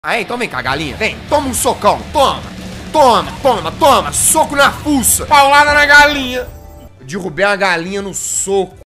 Aí, então vem cá, galinha. Vem, toma um socão. Toma. Toma, toma, toma. Soco na fuça. Paulada na galinha. Eu derrubei a galinha no soco.